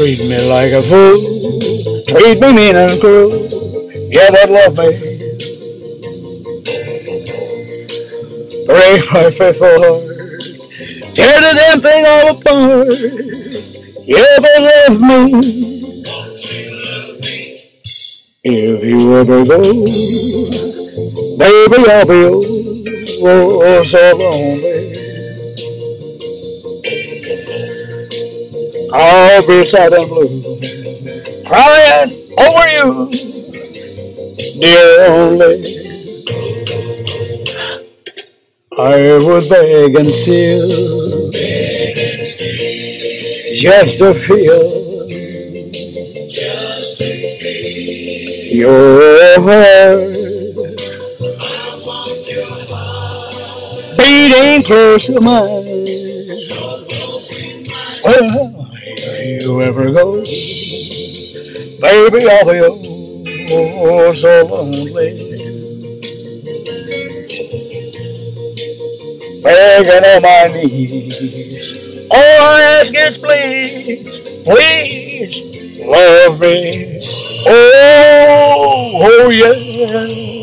treat me like a fool, treat me mean and cruel, yeah, but love me. Break my faithful heart, tear the damn thing all apart, yeah, but love me. If you ever go, baby, I'll be so lonely. I'll be sad and blue, crying over you, dear only. I would beg and steal just to feel your heart beating close to mine. Well, if you ever go, baby, I'll be so lonely. Begging on my knees, all I ask is please, please love me. Oh, oh yeah.